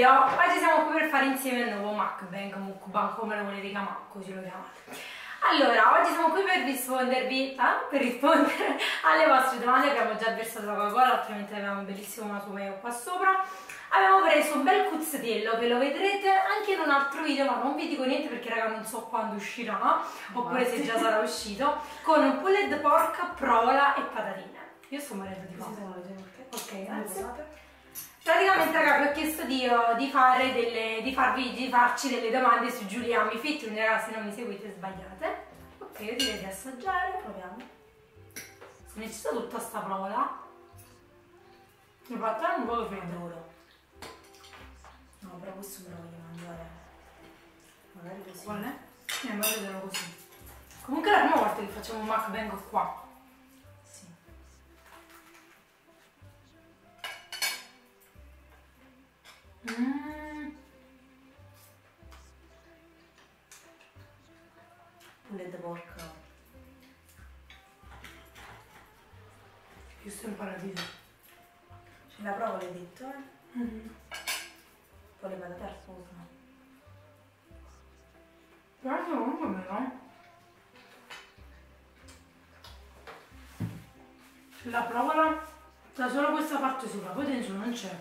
video. Oggi siamo qui per fare insieme il nuovo mukbang, come lo volete chiamare, così lo chiamate. Allora, oggi siamo qui per rispondere alle vostre domande. Abbiamo già versato la Coca-Cola, altrimenti abbiamo un bellissimo masumeo qua sopra. Abbiamo preso un bel cuzzatiello che lo vedrete anche in un altro video, ma non vi dico niente perché raga non so quando uscirà, oppure se già sarà uscito, con un pulled pork, provola e patatine. Io sto morendo di fame. Ok, grazie. Praticamente raga vi ho chiesto di farci delle domande su Giuliani Fit, quindi raga se non mi seguite sbagliate. Ok, io direi di assaggiare, proviamo. Se ne c'è tutta sta provola. Mi fa un po' freddo. No, però questo me lo voglio mangiare. Magari così. Qual è? Mangiatelo così. Comunque è la prima volta che facciamo un mukbang qua. Sì. Pulled pork. Io sto in paradiso. Ce la provo, l'hai detto, eh? Poi le patate al forno. Guarda come no? La provola da solo questa parte sopra, poi dentro non c'è.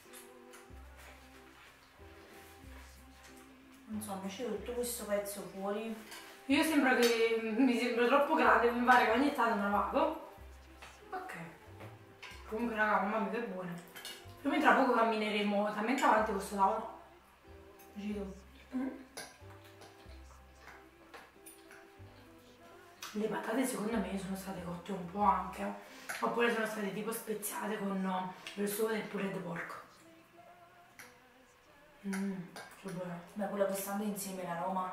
Non so, mi c'è tutto questo pezzo fuori. Io sembra che mi sembra troppo grande, mi pare che ogni tanto me lo vado. Ok. Comunque raga, mamma mia che buone. Più tra poco cammineremo talmente avanti questo tavolo. Giro. Le patate secondo me sono state cotte un po' anche, oppure sono state tipo speziate con il sugo del pulled pork. Che buono. Beh, quello che stanno insieme l'aroma.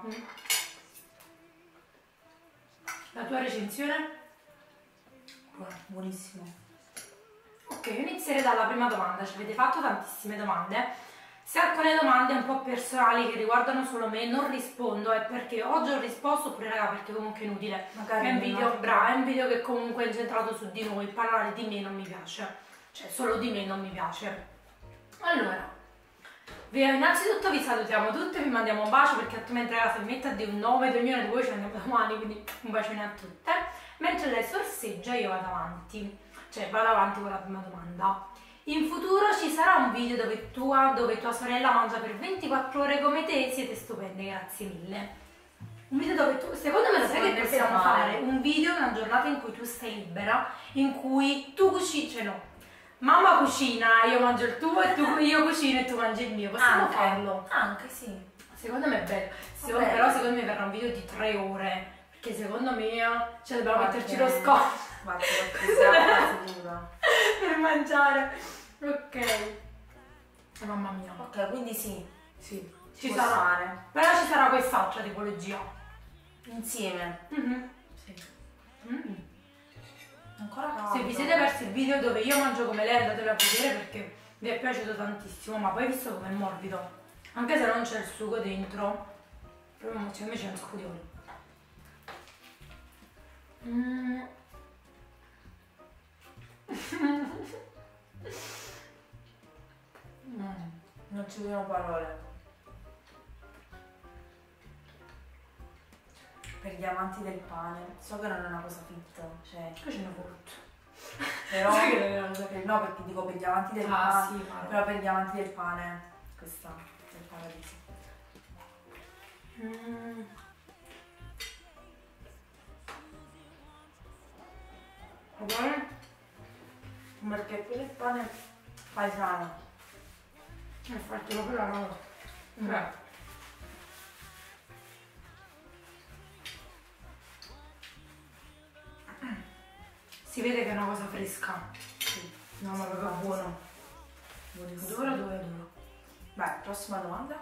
La tua recensione? Buono, buonissimo. Ok, io inizierei dalla prima domanda, ci avete fatto tantissime domande. Se alcune domande un po' personali che riguardano solo me non rispondo è perché oggi ho risposto, oppure raga perché comunque è inutile. Magari è un video bravo, è un video che comunque è incentrato su di noi, parlare di me non mi piace, cioè solo di me non mi piace. Allora, innanzitutto vi salutiamo tutte, vi mandiamo un bacio perché altrimenti ragazzi mi mette a dire un nome di ognuna di voi, ci andiamo domani, quindi un bacione a tutte. Mentre lei sorseggia io vado avanti, cioè vado avanti con la prima domanda. In futuro ci sarà un video dove tua sorella mangia per 24 ore come te, siete stupende, grazie mille. Un video dove tu, secondo me lo sai che possiamo fare? Un video, una giornata in cui tu stai libera, in cui tu cucini, cioè no, mamma cucina, io mangio il tuo e io cucino e tu mangi il mio, possiamo farlo? Anche sì. Secondo me è bello, però secondo me verrà un video di 3 ore, perché secondo me cioè dobbiamo metterci lo scotch. Guarda, sicura. Per mangiare. Ok. Mamma mia. Ok, quindi sì. Sì. Ci sarà. Però ci sarà quest'altra tipologia. Insieme. Sì. Ancora caldo. Se vi siete persi il video dove io mangio come lei andatelo a vedere perché vi è piaciuto tantissimo, ma poi visto come è morbido. Anche se non c'è il sugo dentro. Però secondo me c'è un sacco di olio. Non ci vogliono parole. Per gli amanti del pane, so che non è una cosa fit, cioè. Poi ce n'è molto. Però. No, perché dico per gli amanti del pane. Sì, però per gli amanti del pane, questa è il paradiso. Ok? Perché quello è il pane paesano. Infatti proprio la roba. Si vede che è una cosa fresca. Sì. No, ma proprio buono. Buonissimo. Adoro. Beh, prossima domanda.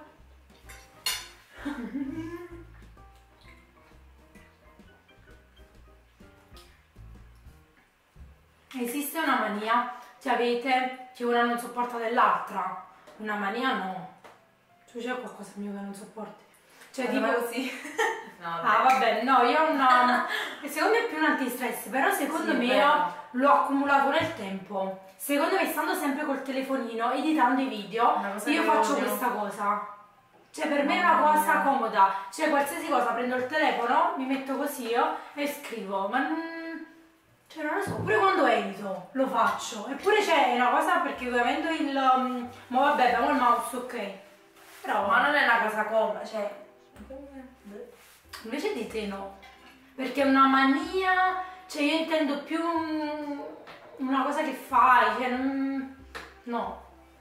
Esiste una mania che avete che una non sopporta dell'altra? Una mania no. Tu c'è qualcosa mio che non sopporti? Cioè tipo così. No, vabbè, no, io ho una. Secondo me è più un antistress, però secondo me l'ho accumulato nel tempo. Secondo me, stando sempre col telefonino, editando i video, io faccio questa cosa. Cioè per me è una cosa comoda, cioè qualsiasi cosa, prendo il telefono, mi metto così io e scrivo, ma non, cioè non lo so, pure quando edito lo faccio, eppure c'è una cosa perché avendo il, ma vabbè abbiamo il mouse, ok, però ma non è una cosa comoda, cioè, invece di te no, perché è una mania, cioè io intendo più una cosa che fai, cioè no.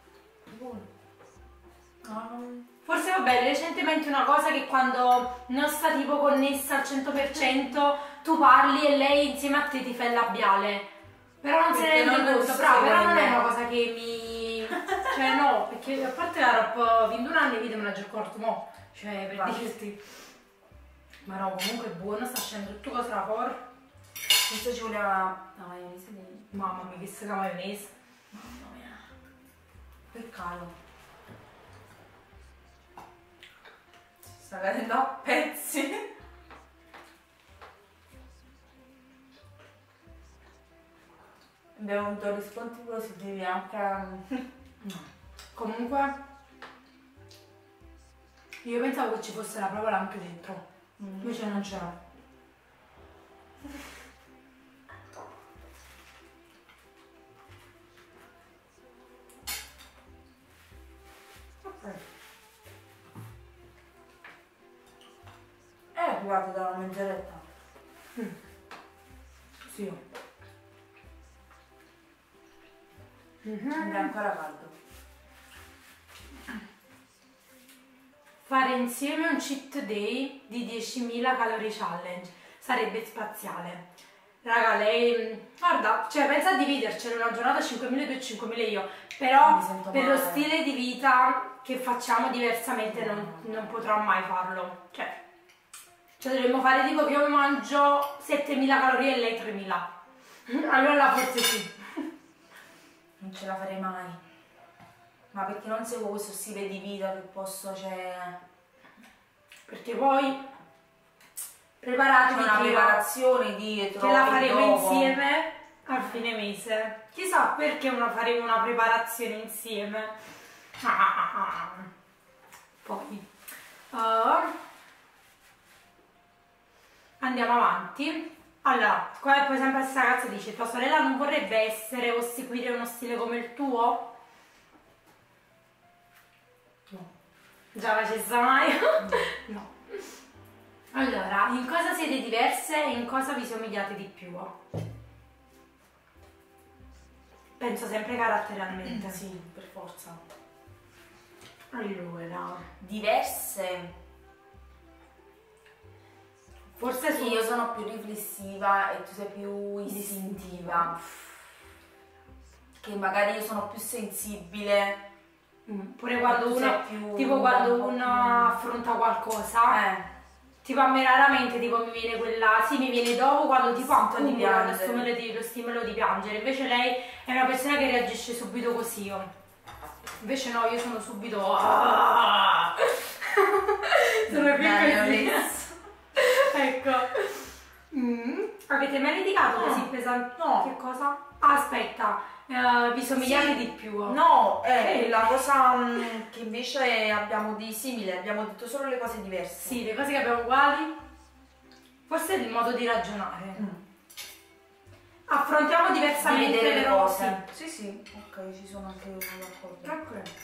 Forse vabbè, recentemente una cosa che quando non sta tipo connessa al 100% tu parli e lei insieme a te ti fa il labiale. Però non se ne rende conto, però non è una cosa che mi... cioè no, perché a parte la roba 21 anni video me l'ha già accorto, mo. Cioè per dirti. Ma no, comunque è buono, sta scendendo tutto cosa da fuori. Questo ci voleva la maionese di... Mamma mia, che sega maionese. Mamma mia. Peccato. Sta cadendo a pezzi. Abbiamo avuto riscontri positivi anche no. Comunque io pensavo che ci fosse la provola anche dentro, invece non c'era. È arrivato da una mezz'oretta. Sì. È ancora caldo. Fare insieme un cheat day di 10.000 calorie challenge sarebbe spaziale. Raga, lei, guarda, cioè pensa a dividercelo una giornata 5.000 tu e 5.000 io, però per lo stile di vita che facciamo diversamente non potrò mai farlo. Cioè dovremmo fare tipo che io mangio 7.000 calorie e lei 3.000. Allora forse sì. Non ce la farei mai. Ma perché non seguo questo stile di vita che posso, cioè... Perché poi preparatevi una preparazione dietro. che la faremo insieme al fine mese. Chissà perché faremo una preparazione insieme. Poi andiamo avanti. Allora, come poi sempre questa ragazza dice, tua sorella non vorrebbe essere o seguire uno stile come il tuo? No. Già la Cesamaio? No. Allora, in cosa siete diverse e in cosa vi somigliate di più? Penso sempre caratterialmente. Sì, per forza. Allora, diverse. Forse io sono più riflessiva e tu sei più istintiva. Che magari io sono più sensibile. Pure quando uno, tipo quando uno affronta qualcosa, tipo a me raramente tipo mi viene quella, sì mi viene dopo quando tipo accumula lo stimolo di piangere, invece lei è una persona che reagisce subito così io. Invece no, io sono subito sono più così. Ecco. Avete mai litigato così pesante? No. Che cosa? Aspetta, vi somigliate di più? No, è la cosa che invece abbiamo di simile, abbiamo detto solo le cose diverse. Sì, le cose che abbiamo uguali. Forse è il modo di ragionare. Affrontiamo diversamente le cose. Sì. Sì, ok, ci sono anche io d'accordo. Ok.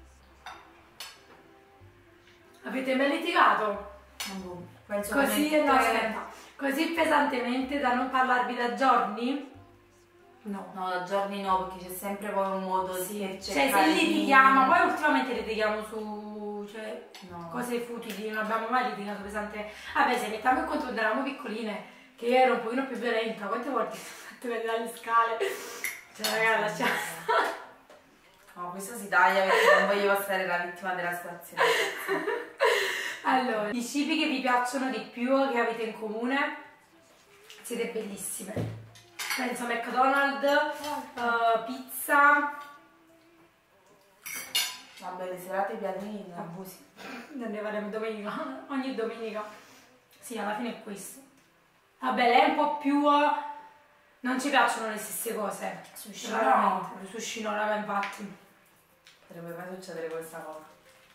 Avete mai litigato? Penso così, no, aspetta, così pesantemente da non parlarvi da giorni? No. No, da giorni no, perché c'è sempre poi un modo di cioè se litighiamo, poi ultimamente litighiamo su cose futili, non abbiamo mai litigato pesante. Vabbè, se mettiamo in conto quando eravamo piccoline, che io ero un pochino più violenta, quante volte sono fatte vedere dalle scale? Cioè ragazzi, no, questo si taglia perché non voglio essere la vittima della situazione. Allora, i cibi che vi piacciono di più, che avete in comune, siete bellissime. Penso a McDonald's, pizza. Vabbè, le serate piadine. Abusi. Ne faremo domenica, ogni domenica. Sì, alla fine è questo. Vabbè, lei è un po' più Non ci piacciono le stesse cose. Sushi Raramente. no. Il sushi no, raga, infatti. Potrebbe mai succedere questa cosa.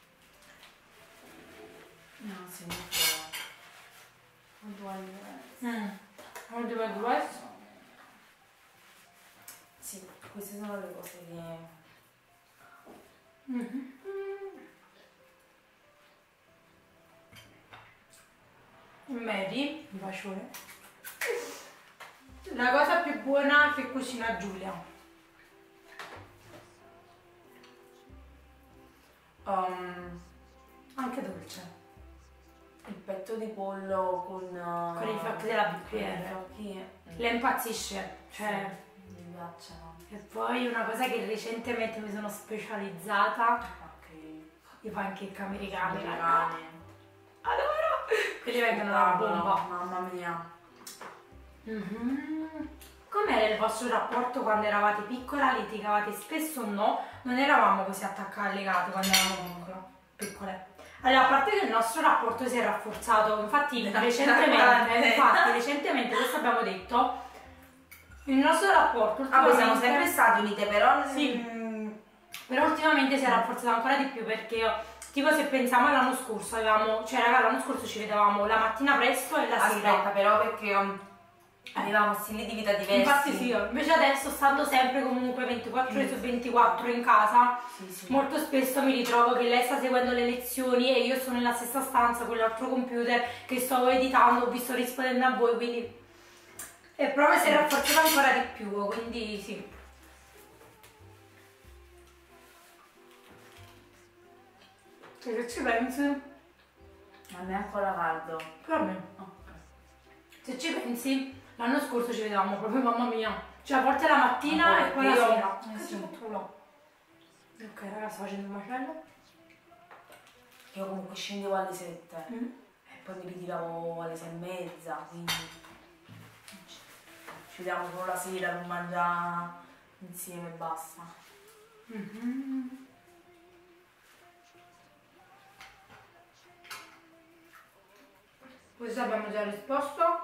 No, sì, non Non ti vedo questo? Sì, queste sono le cose che... Mary, un bacione. La cosa più buona che cucina Giulia. Anche dolce. Il petto di pollo con Con i fiocchi della bicchiere. Le impazzisce. Cioè, mi piacciono. e poi una cosa che recentemente mi sono specializzata, i pancake americani. Adoro! Quelli vengono una bomba. Mamma mia. Com'era il vostro rapporto quando eravate piccola? Litigavate spesso o no? Non eravamo così attaccate legate quando eravamo piccole. Allora, a parte che il nostro rapporto si è rafforzato, infatti recentemente questo abbiamo detto, il nostro rapporto Siamo sempre stati unite, però sì, però ultimamente si è rafforzato ancora di più perché tipo se pensiamo all'anno scorso avevamo, cioè raga, l'anno scorso ci vedevamo la mattina presto e la sera. Aspetta, però perché avevamo stili di vita diversi. Infatti sì, invece adesso stando sempre comunque 24 ore su 24 in casa, molto spesso mi ritrovo che lei sta seguendo le lezioni e io sono nella stessa stanza con l'altro computer che sto editando, vi sto rispondendo a voi, quindi è proprio si è rafforzato ancora di più, quindi sì. Se ci pensi, a me è ancora caldo. per me. Se ci pensi, l'anno scorso ci vedevamo proprio, mamma mia, cioè a volte la mattina e poi la sera. Ok ragazzi, sto facendo un macello. Io comunque scendevo alle 7 e poi mi ritiravo alle 6:30, quindi ci vediamo solo la sera per mangiare insieme e basta. Questo abbiamo già risposto.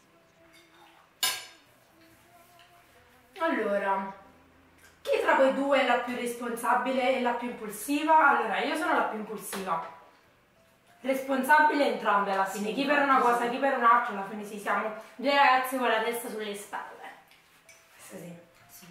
Allora, chi tra voi due è la più responsabile e la più impulsiva? Allora, io sono la più impulsiva. Responsabile entrambe alla fine, chi per una cosa, chi per un'altra, alla fine sì, siamo due ragazzi con la testa sulle spalle. Questo sì.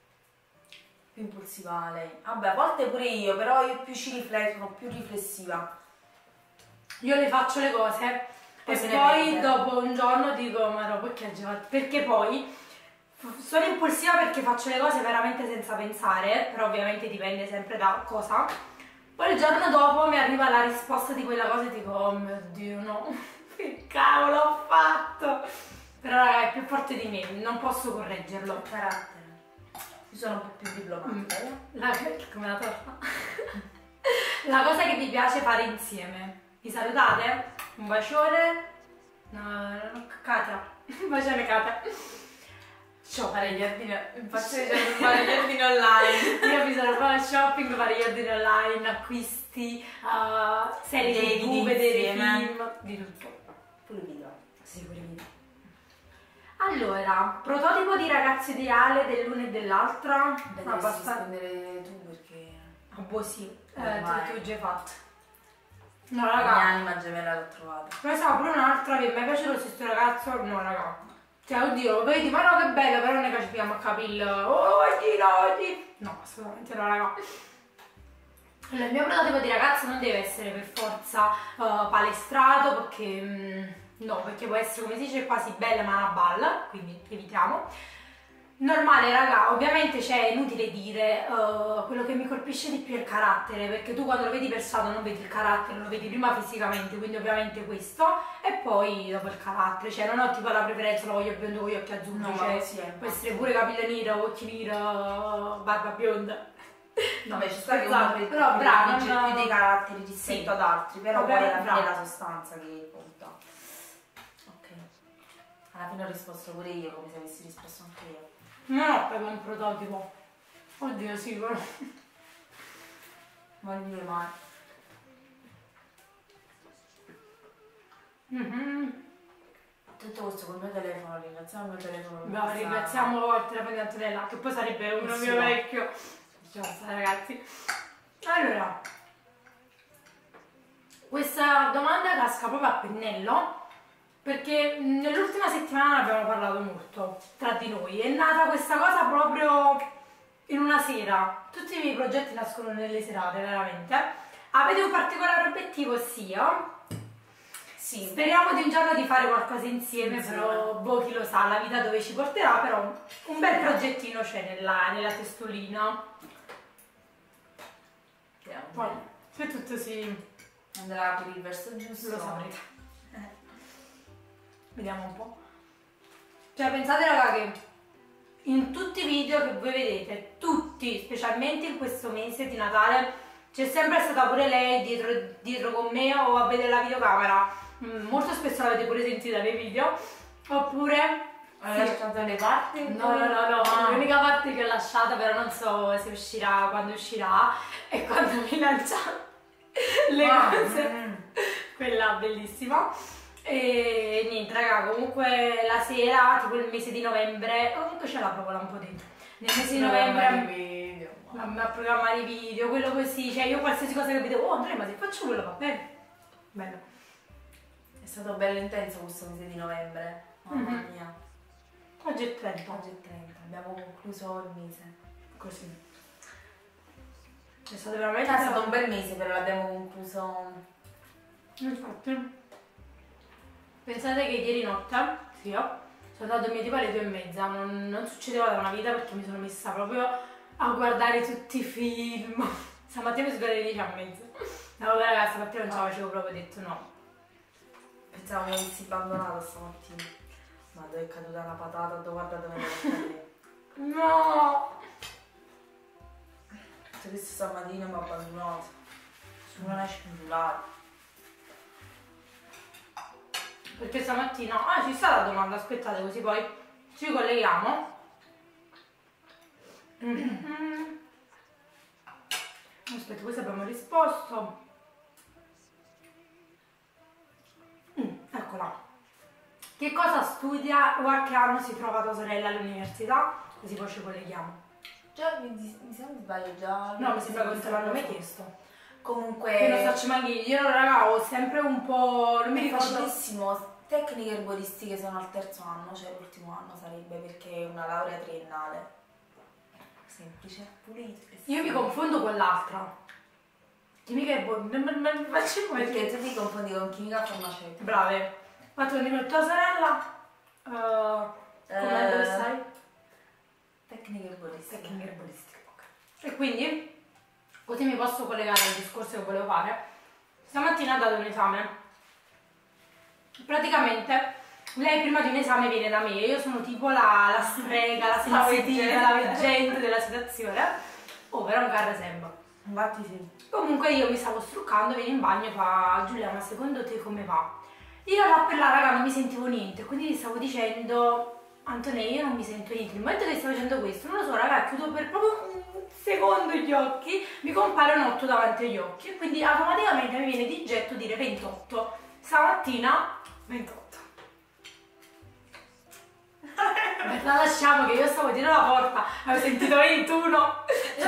Più impulsiva lei. Vabbè, a volte pure io, però io più ci rifletto, sono più riflessiva. Io le faccio le cose e poi dopo un giorno dico, ma no, perché poi sono impulsiva perché faccio le cose veramente senza pensare, però ovviamente dipende sempre da cosa. Poi il giorno dopo mi arriva la risposta di quella cosa e dico, oh mio Dio, no, che cavolo ho fatto? Però raga, è più forte di me, non posso correggerlo. Carattere. Io sono un po' più diplomatica. Come la torta. La cosa che vi piace fare insieme. Vi salutate? Un bacione. No, Katia. Un bacione Katia. Ciao, fare gli ordini. Faccio fare gli ordini online. Io mi sono fare shopping, fare gli ordini online, acquisti, serie TV, vedere film, di tutto. Pure video. Sì, pure video. Allora, prototipo di ragazzo ideale dell'una e dell'altra. Abbastanza. Rispondere tu perché. Ah, boh sì, tu già hai fatto. No, La raga. mia anima gemella l'ho trovata. Poi stava pure un'altra che mi piace lo stesso ragazzo. No, raga. Cioè, oddio, vedi, ma no, che bello, però non ne capiamo a capire. Oh, oggi. No, assolutamente no, raga. Allora, il mio prototipo di ragazzo non deve essere per forza palestrato, perché no, perché può essere, come si dice, quasi bella ma una balla, quindi evitiamo. Normale, raga, ovviamente è inutile dire quello che mi colpisce di più è il carattere, perché tu quando lo vedi per strada non vedi il carattere, lo vedi prima fisicamente, quindi ovviamente questo, e poi dopo il carattere, cioè non ho tipo la preferenza, lo voglio biondo con gli occhi azzurri, no, cioè sì, può essere pure capelli neri, occhi neri, barba bionda. No, beh, ci sta che uno però bravo, più dei caratteri rispetto ad altri, però poi alla fine è la sostanza che conta. Ok. Alla fine ho risposto pure io, come se avessi risposto anche io. No, proprio un prototipo. Oddio, sì, però. Voglio dire mai. tutto questo col mio telefono, ringraziamo il mio telefono. No, ringraziamo il telefono di Antonella, che poi sarebbe uno mio vecchio. Giusto, ragazzi. Allora, questa domanda casca proprio a pennello, perché nell'ultima settimana ne abbiamo parlato molto tra di noi. È nata questa cosa proprio in una sera. Tutti i miei progetti nascono nelle serate, veramente. Avete un particolare obiettivo? Sì. Speriamo di un giorno di fare qualcosa insieme, però boh, chi lo sa, la vita dove ci porterà, però un bel progettino c'è nella testolina. Poi, se tutto si andrà per il verso giusto, lo saprete. Vediamo un po'. Cioè, pensate raga che in tutti i video che voi vedete, tutti, specialmente in questo mese di Natale, c'è sempre stata pure lei dietro con me o a vedere la videocamera. Molto spesso l'avete pure sentita nei video. Oppure hai lasciato le parti? No, l'unica parte che ho lasciata, però non so se uscirà, quando uscirà, è quando mi lancia le cose. Quella bellissima. E niente raga, comunque la sera, tipo il mese di novembre, comunque ce l'ha proprio un po' dentro. Nel mese di novembre a programmare i video, quello così, cioè io qualsiasi cosa che vedevo, oh Andrea, ma se faccio quello va bene. Bello. È stato bello intenso questo mese di novembre. Mamma mia. Oggi è 30. Oggi è 30, abbiamo concluso il mese. Così. È stato veramente... È stato un bel mese, però l'abbiamo concluso... Infatti. Pensate che ieri notte, sì, sono andata a dormire tipo alle 2:30, non succedeva da una vita perché mi sono messa proprio a guardare tutti i film. Stamattina mi sono svegliata alle 10:30. No, vabbè ragazzi, stamattina non ce la facevo proprio, ho detto no. Pensavo mi avessi abbandonato stamattina. Ma dove è caduta una patata, guarda dove è caduta. No! Questo stamattina mi ha abbandonato. Sono una scindolata. Perché stamattina... Ah, ci sta la domanda, aspettate così poi ci colleghiamo. Aspetta, questo abbiamo risposto. Eccola. Che cosa studia o a che anno si trova tua sorella all'università? Così poi ci colleghiamo. Già, mi sembra sbaglio già. No, mi sembra che non te l'hanno mai chiesto. Comunque... Che non faccio mai io, raga, ho sempre un po'... non mi ricordo... Facilissimo. Tecniche erboristiche sono al terzo anno, cioè l'ultimo anno sarebbe, perché è una laurea triennale. Semplice, pulito. Io mi confondo con l'altra. Chimica e non mi faccio mai. Perché tu ti confondi con chimica farmaceutica. Brave. Fatto con tua sorella. Come dove stai? Tecniche erboristiche. Tecniche erboristiche, ok. E quindi, così mi posso collegare al discorso che volevo fare. Stamattina ha dato un esame. Praticamente lei prima di un esame viene da me, io sono tipo la strega, la spaventina, la veggente della situazione. Oh, però un carro sembra. Infatti sì. Comunque io mi stavo struccando, viene in bagno e fa: Giulia, ma secondo te come va? Io là per là, raga, non mi sentivo niente, quindi gli stavo dicendo: Antonella, io non mi sento niente. Nel momento che stavo facendo questo, non lo so, raga, chiudo per proprio un secondo gli occhi, mi compare un 8 davanti agli occhi e quindi automaticamente mi viene di getto dire 28. Stamattina 28. La lasciamo che io stavo dietro la porta, avevo sentito 21.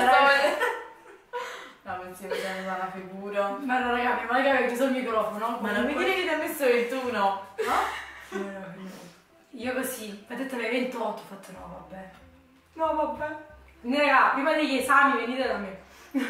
No, non si vede una figura. Ma no, raga, mi manca che ho chiuso il microfono. Ma non mi dire che ti ha messo 21, no? Io così, mi ha detto le 28, ho fatto no, vabbè. No, vabbè. Quindi raga, prima degli esami venite da me.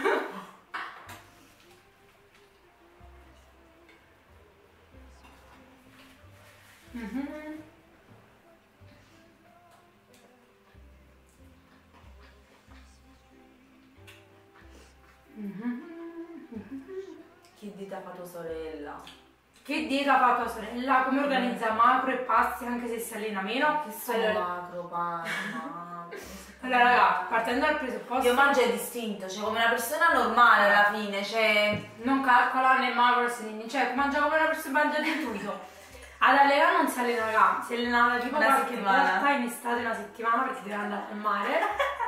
Che dieta fa tua sorella? Che dieta fa tua sorella? Come organizza macro e passi anche se si allena meno? Che sono macro, panna. Allora raga, partendo dal presupposto... Io mangio è distinto, cioè come una persona normale alla fine, cioè... Non calcola né macro né cioè mangia come una persona, mangia di intuito. Ad allenare non si allena, raga, si allena tipo una qualche settimana. volta in estate, una settimana, perché deve andare al mare.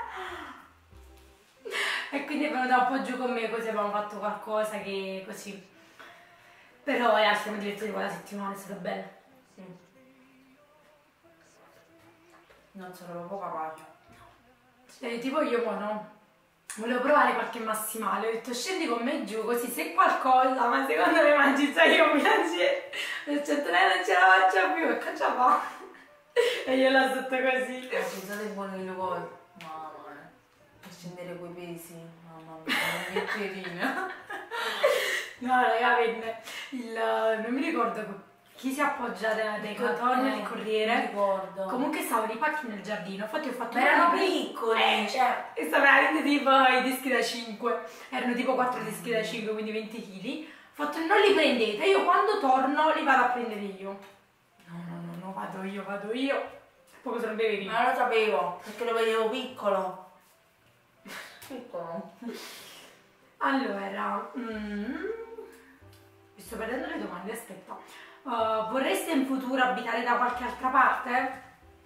E quindi è venuta un po' giù con me, così abbiamo fatto qualcosa che così. Però siamo divertiti quella settimana, è stata bella. Sì. Non sono proprio capace. Tipo io mo no, volevo provare qualche massimale, ho detto scendi con me giù così se qualcosa, ma secondo me mangi già io mi lanci, ho detto lei non ce la faccio più, e che ce la fa? E io là sotto così. Pensate buoni le cose. Mamma mia. Per scendere quei pesi, mamma mia, che pierina. No raga, venne non mi ricordo chi si è appoggiata dai cartoni nel corriere. Non ricordo. Comunque stavano i pacchi nel giardino, infatti ho fatto... Ma erano piccoli, cioè... E stavano veramente tipo i dischi da 5, erano tipo 4 dischi da 5, quindi 20 kg. Ho fatto non li prendete, io quando torno li vado a prendere io. No, vado io. Poi sono bevi. Ma non lo sapevo, perché lo vedevo piccolo. Piccolo. Allora, mi sto perdendo le domande, aspetta. Vorreste in futuro abitare da qualche altra parte?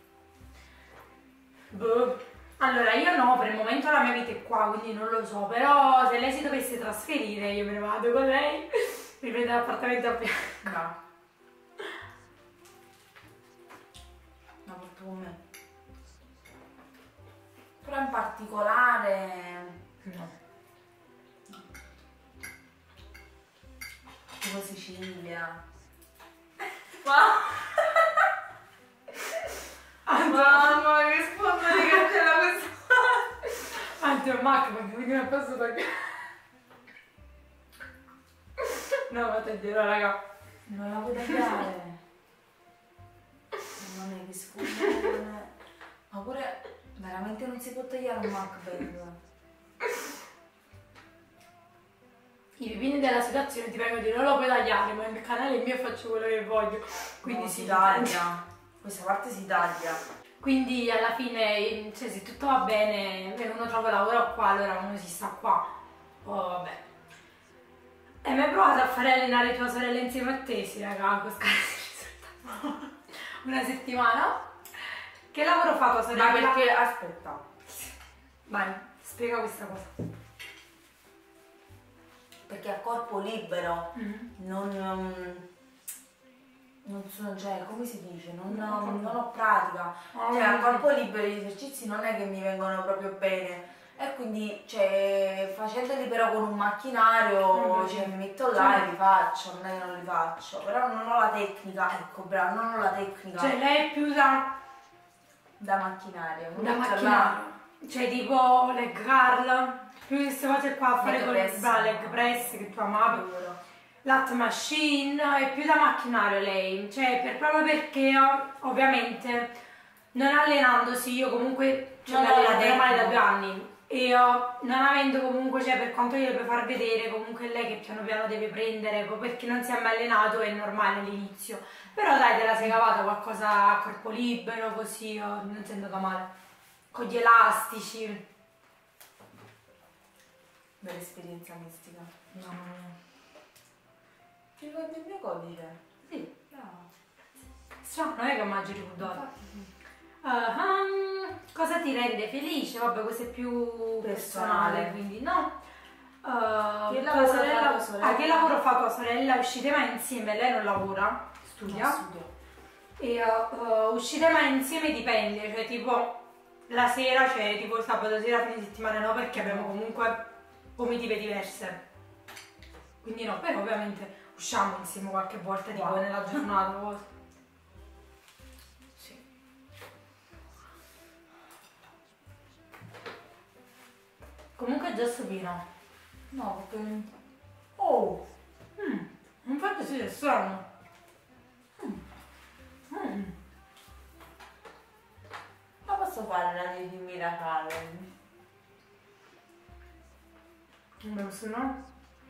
Boh. Allora, io no, per il momento la mia vita è qua, quindi non lo so, però se lei si dovesse trasferire io me ne vado con lei, mi prendo l'appartamento a fianco. No. Ma porto con me. Però in particolare... No. Tipo Sicilia. Mamma, che sfondo di cancella questa. Anzi, è Mac, quindi non posso togliere. No, ma te dirò, raga. Non la puoi tagliare. Mamma mia, che sfondo. Ma pure veramente non si può tagliare un MacBook. I pipini della situazione ti vengo a dire non lo puoi tagliare, ma il canale è mio e faccio quello che voglio. Quindi No, si taglia. Questa parte si taglia. Quindi alla fine, cioè, se tutto va bene e uno trova lavoro qua, allora uno si sta qua. Oh, vabbè. Hai mai provato a fare allenare tua sorella insieme a te? Sì, raga, questa risultato. Una settimana? Che lavoro fa tua sorella? Ma perché, aspetta. Vai, spiega questa cosa. Perché a corpo libero non sono, cioè, come si dice, non ho pratica. Cioè, a corpo libero gli esercizi non è che mi vengono proprio bene. E quindi, cioè, facendoli però con un macchinario, cioè, mi metto là e li faccio, non è che non li faccio. Però non ho la tecnica, ecco, bravo, non ho la tecnica. Cioè, lei è più da macchinario. Da macchinario. Cioè, tipo leg curl, più queste cose qua a fare con le leg press che tu amavi. Lat machine, è più da macchinario lei, cioè proprio perché ovviamente non allenandosi io comunque Non ho la alleno male da tecnica. 2 anni e non avendo comunque, cioè per quanto io le puoi far vedere, comunque è lei che piano piano deve prendere, perché non si è mai allenato è normale all'inizio, però dai, te la sei cavata qualcosa a corpo libero così, non sei andata male, con gli elastici. Bella esperienza mistica. Mamma mia. Ti ricordi il mio codice? Sì. No. Strano, non è che mi hagi ricordato. Infatti sì. Cosa ti rende felice? Vabbè, questo è più personale, quindi no. Che Tua lavoro fa tua sorella? che lavoro fa tua sorella? Uscite mai insieme? Lei non lavora, studia. No, studio. E uscite mai insieme dipende, cioè tipo la sera, cioè tipo il sabato sera, fine settimana no, perché abbiamo comunque comitive diverse. Quindi no, però ovviamente usciamo insieme qualche volta, tipo nella giornata o cose. Sì. Comunque è già supino. No, perché... Oh! Infatti sì, è strano. Ma posso fare la di miracale? Beh, se no...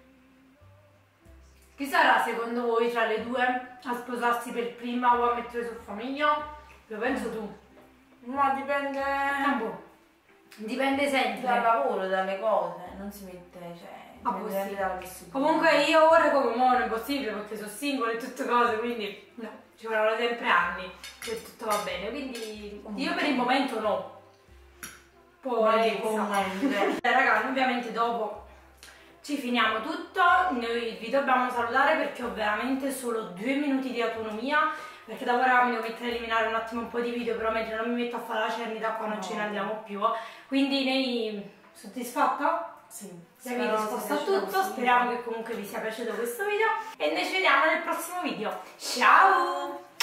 Chi sarà secondo voi tra le due a sposarsi per prima o a mettere su famiglia? Lo penso tu. Ma dipende... Boh. Dipende sempre. dal lavoro, dalle cose, non si mette, cioè... Ah, dipende sì. dalla possibilità. Comunque io ora come mo non è possibile perché sono singola e tutte cose, quindi no, ci vorranno sempre anni e tutto va bene, quindi io per il momento no. Poi ragazzi, ovviamente dopo ci finiamo tutto, noi vi dobbiamo salutare perché ho veramente solo 2 minuti di autonomia, perché da ora mi devo mettere a eliminare un attimo un po' di video, però mentre non mi metto a fare la cernita qua non ce ne andiamo più. Quindi nei soddisfatta? Sì, Abbiamo risposto a tutto, speriamo che comunque vi sia piaciuto questo video e noi ci vediamo nel prossimo video. Ciao!